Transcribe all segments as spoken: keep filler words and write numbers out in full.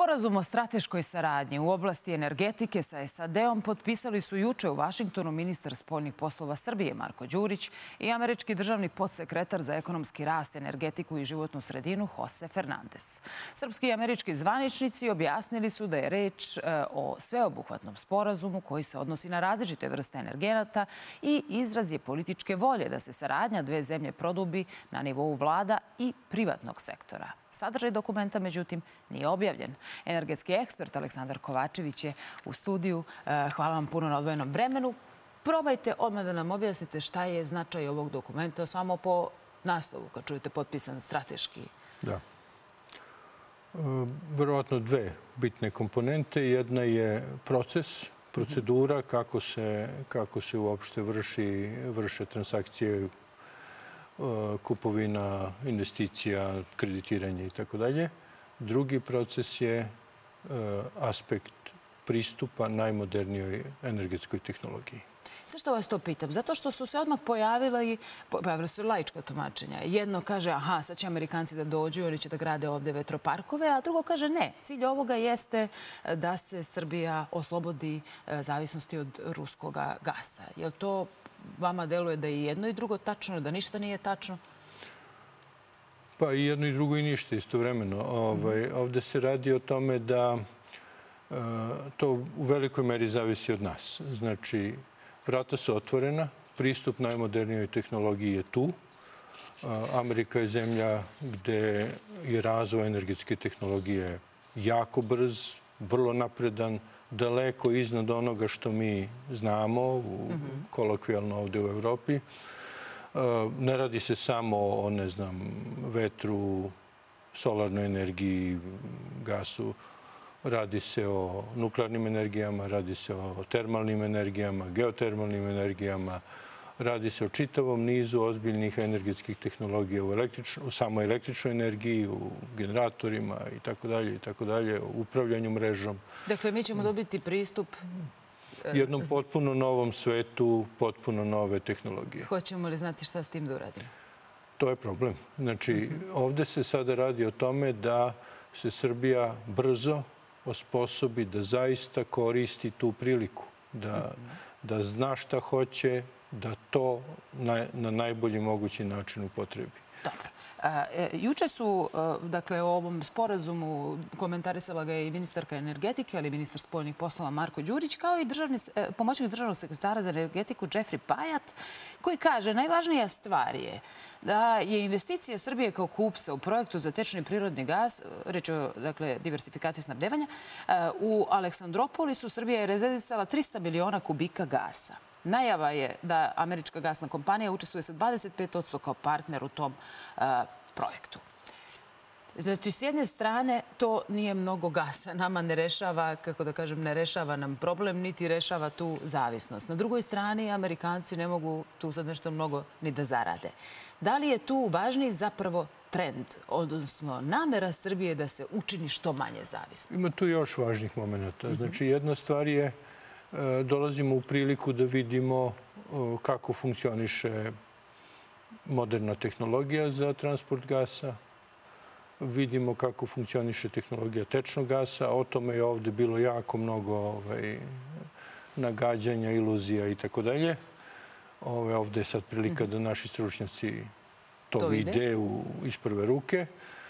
Sporazum o strateškoj saradnji u oblasti energetike sa S A D-om potpisali su juče u Vašingtonu ministar spoljnih poslova Srbije Marko Đurić i američki državni podsekretar za ekonomski rast, energetiku i životnu sredinu Jose Fernandez. Srpski i američki zvaničnici objasnili su da je reč o sveobuhvatnom sporazumu koji se odnosi na različite vrste energenata i izraz je političke volje da se saradnja dve zemlje produbi na nivou vlada i privatnog sektora. Sadržaj dokumenta, međutim, nije objavljen. Energetski ekspert Aleksandar Kovačević je u studiju. Hvala vam puno na odvojenom vremenu. Probajte odmah da nam objasnite šta je značaj ovog dokumenta, samo po naslovu, kad čujete potpisan strateški. Da. Verovatno dve bitne komponente. Jedna je proces, procedura, kako se, kako se uopšte vrši, vrše transakcije, kupovina, investicija, kreditiranje i tako dalje. Drugi proces je aspekt pristupa najmodernijoj energetskoj tehnologiji. Zašto vas to pitam? Zato što su se odmah pojavila i pojavila su laička tumačenja. Jedno kaže, aha, sad će Amerikanci da dođu ili će da grade ovde vetroparkove, a drugo kaže, ne. Cilj ovoga jeste da se Srbija oslobodi zavisnosti od ruskog gasa. Je li to vama deluje da je i jedno i drugo tačno, da ništa nije tačno? Pa i jedno i drugo i ništa istovremeno. Ovde se radi o tome da to u velikoj meri zavisi od nas. Znači, vrata su otvorena, pristup najmodernijoj tehnologiji je tu. Amerika je zemlja gde je razvoj energetske tehnologije jako brz, vrlo napredan, daleko iznad onoga što mi znamo, kolokvijalno ovde u Evropi. Ne radi se samo o, ne znam, vetru, solarnoj energiji, gasu. Radi se o nuklearnim energijama, radi se o termalnim energijama, geotermalnim energijama. Radi se o čitavom nizu ozbiljnih energetskih tehnologija u samoj električnoj energiji, u generatorima i tako dalje, i tako dalje, u upravljanju mrežom. Dakle, mi ćemo dobiti pristup jednom potpuno novom svetu, potpuno nove tehnologije. Hoćemo li znati šta s tim da uradimo? To je problem. Znači, ovde se sada radi o tome da se Srbija brzo osposobi da zaista koristi tu priliku, da zna šta hoće, da to na najbolji mogući način upotrebi. Dobro. Juče su, dakle, o ovom sporazumu komentarisala ga je i ministarka energetike, ali i ministar spoljnih poslova Marko Đurić, kao i pomoćnik državnog sekretara za energetiku Džefri Pajat, koji kaže najvažnija stvar je da je investicija Srbije kao kupca u projektu za tečni prirodni gas, reč o, dakle, diversifikaciji snabdevanja, u Aleksandropolisu Srbija je rezervisala trista miliona kubika gasa. Najava je da američka gasna kompanija učestvuje sa dvadeset pet posto kao partner u tom projektu. Znači, s jedne strane, to nije mnogo gasa. Nama ne rešava, kako da kažem, ne rešava nam problem, niti rešava tu zavisnost. Na drugoj strani, Amerikanci ne mogu tu sad nešto mnogo ni da zarade. Da li je tu važniji zapravo trend, odnosno namera Srbije da se učini što manje zavisno? Ima tu još važnih momenta. Znači, jedna stvar je dolazimo u priliku da vidimo kako funkcioniše moderna tehnologija za transport gasa. Vidimo kako funkcioniše tehnologija tečnog gasa. O tome je ovde bilo jako mnogo nagađanja, iluzija i tako dalje. Ovde je sad prilika da naši stručnjaci to vide iz prve ruke.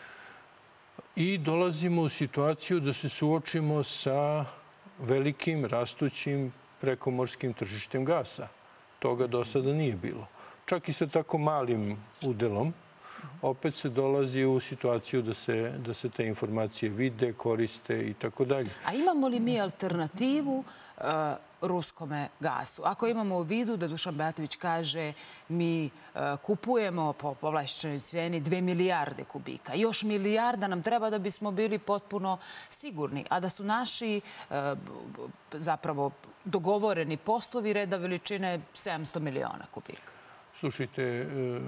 I dolazimo u situaciju da se suočimo sa velikim, rastućim prekomorskim tržištem gasa. Toga do sada nije bilo. Čak i sa tako malim udelom, opet se dolazi u situaciju da se te informacije vide, koriste i tako dalje. A imamo li mi alternativu ruskome gasu? Ako imamo u vidu da Dušan Bajatović kaže mi kupujemo po povlašćenoj cijeni dve milijarde kubika. Još milijarda nam treba da bismo bili potpuno sigurni, a da su naši zapravo dogovoreni poslovi reda veličine sedamsto miliona kubika. Slušajte,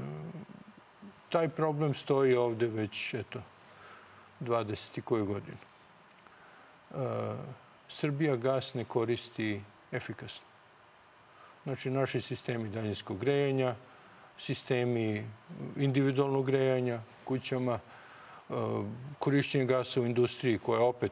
taj problem stoji ovde već, eto, dvadeset i koju godinu. Srbija gas ne koristi efikasno. Znači, naši sistemi daljinskog grejanja, sistemi individualnog grejanja kućama, korišćenje gasa u industriji koja opet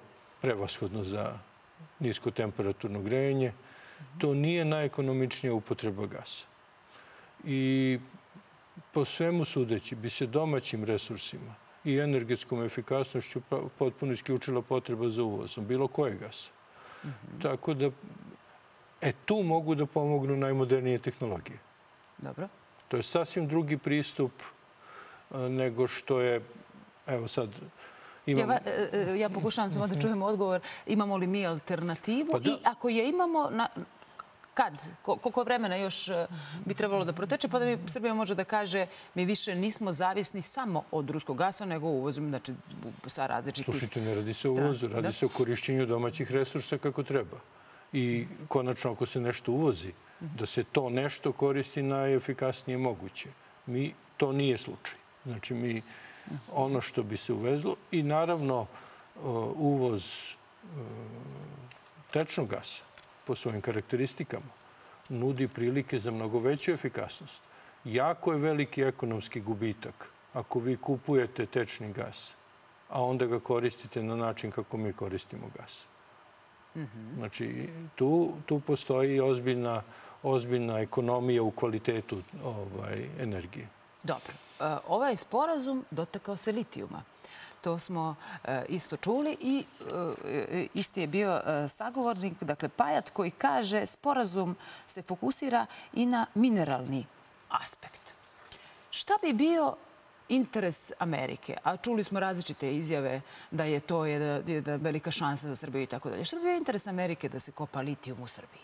prevashodno za niskotemperaturno grejanje. To nije najekonomičnija upotreba gasa. I po svemu sudeći bi se domaćim resursima i energetskom efikasnošću potpuno isključila potreba za uvozom bilo koje gasa. Tako da, e, tu mogu da pomognu najmodernije tehnologije. Dobro. To je sasvim drugi pristup nego što je, evo sad, imamo... Ja, ja pokušavam samo da čujem odgovor. Imamo li mi alternativu? Pa i ako je imamo, na, kad? Koliko vremena još bi trebalo da proteče? Pa da mi Srbija može da kaže mi više nismo zavisni samo od ruskog gasa, nego uvozimo, znači, sa različitih strana. Slušajte, ne radi se o uvozu, radi se o korišćenju domaćih resursa kako treba. I konačno, ako se nešto uvozi, da se to nešto koristi najefikasnije moguće. Mi, to nije slučaj. Znači, mi ono što bi se uvezlo i naravno uvoz tečnog gasa po svojim karakteristikama nudi prilike za mnogo veću efikasnost. Jako je veliki ekonomski gubitak ako vi kupujete tečni gas, a onda ga koristite na način kako mi koristimo gas. Znači, tu, tu postoji ozbiljna, ozbiljna ekonomija u kvalitetu ovaj, energije. Dobro. Ovaj sporazum dotakao se litijuma. To smo isto čuli i isti je bio sagovornik, dakle Pajat, koji kaže sporazum se fokusira i na mineralni aspekt. Šta bi bio interes Amerike? A čuli smo različite izjave da je to jedna velika šansa za Srbiju i tako dalje. Šta bi bio interes Amerike da se kopa litijum u Srbiji?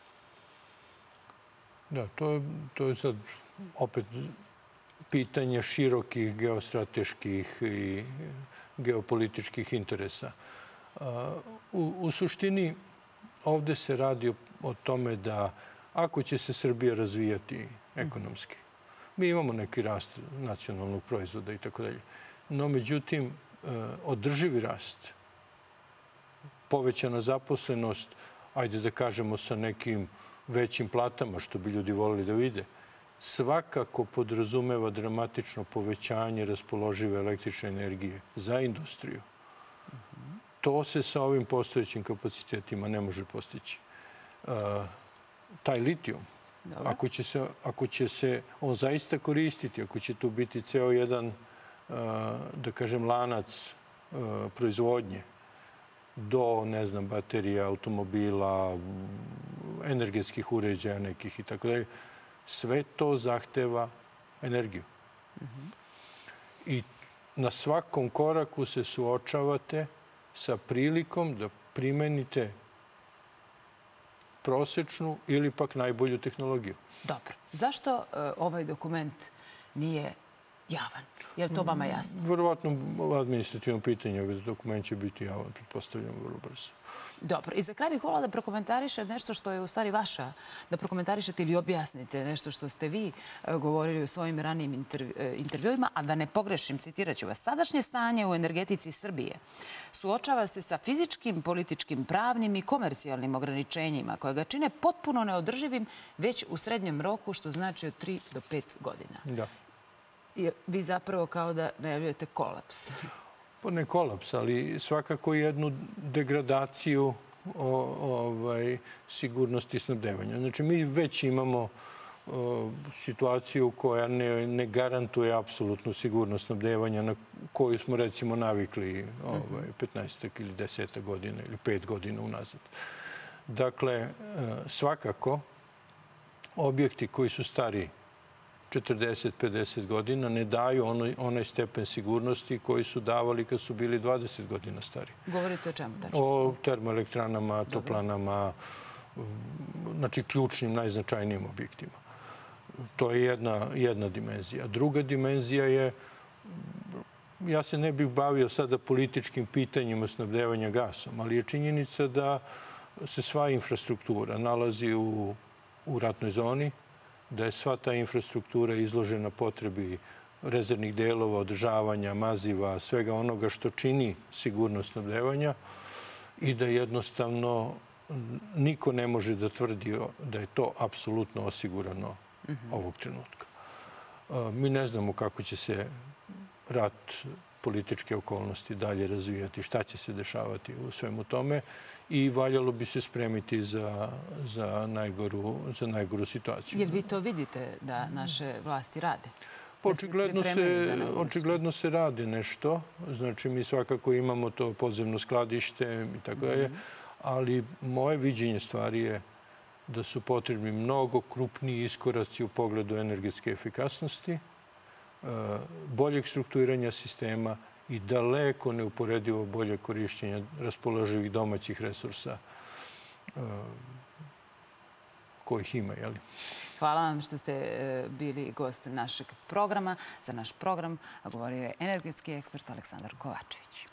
Da, to, to je sad opet pitanje širokih geostrateških i geopolitičkih interesa. U, u suštini, ovde se radi o, o tome da ako će se Srbija razvijati ekonomski, mi imamo neki rast nacionalnog proizvoda i tako dalje, no međutim, održivi rast, povećana zaposlenost, ajde da kažemo sa nekim većim platama, što bi ljudi volili da vide, svakako podrazumeva dramatično povećanje raspoložive električne energije za industriju. To se sa ovim postojećim kapacitetima ne može postići. Taj litijum, ako će se, ako će se on zaista koristiti, ako će tu biti ceo jedan, da kažem, lanac proizvodnje do, ne znam, baterija, automobila, energetskih uređaja nekih i tako dalje, sve to zahteva energiju. I na svakom koraku se suočavate sa prilikom da primenite prosečnu ili pak najbolju tehnologiju. Dobro. Zašto ovaj dokument nije javan? Je li to vama jasno? Verovatno administrativno pitanje, dokument će biti javan, pretpostavljam vrlo brzo. Dobro. I za kraj bih volila da prokomentariše nešto što je u stvari vaša, da prokomentarišete ili objasnite nešto što ste vi govorili u svojim ranijim intervjuima, a da ne pogrešim, citirat ću vas. Sadašnje stanje u energetici Srbije suočava se sa fizičkim, političkim, pravnim i komercijalnim ograničenjima koje ga čine potpuno neodrživim već u srednjem roku, što znači od tri do pet godina. Da. Vi zapravo kao da najavljujete kolaps. Pa ne kolaps, ali svakako jednu degradaciju ovaj, sigurnosti snabdevanja. Znači, mi već imamo o, situaciju koja ne, ne garantuje apsolutnu sigurnost snabdevanja na koju smo, recimo, navikli ovaj, petnaestak ili desetak godina ili pet godina unazad. Dakle, svakako, objekti koji su stari četrdeset do pedeset godina ne daju onaj, onaj stepen sigurnosti koji su davali kad su bili dvadeset godina stari. Govorite o čemu tačno? O termoelektranama, toplanama, znači ključnim, najznačajnijim objektima. To je jedna, jedna dimenzija. Druga dimenzija je, ja se ne bih bavio sada političkim pitanjima snabdevanja gasom, ali je činjenica da se sva infrastruktura nalazi u, u ratnoj zoni, da je sva ta infrastruktura izložena potrebi rezervnih delova, održavanja, maziva, svega onoga što čini sigurnost snabdevanja i da jednostavno niko ne može da tvrdi da je to apsolutno osigurano ovog trenutka. Mi ne znamo kako će se rat političke okolnosti dalje razvijati, šta će se dešavati u svemu tome i valjalo bi se spremiti za, za, najgoru, za najgoru situaciju. Jer vi to vidite da naše vlasti rade? Pa očigledno se, očigledno se radi nešto. Znači, mi svakako imamo to podzemno skladište i tako dalje, ali moje viđenje stvari je da su potrebni mnogo krupniji iskoraci u pogledu energetske efikasnosti, boljeg strukturiranja sistema i daleko neuporedivo bolje korišćenja raspoloživih domaćih resursa kojih ima. Jeli? Hvala vam što ste bili gost našeg programa. Za naš program govorio je energetski ekspert Aleksandar Kovačević.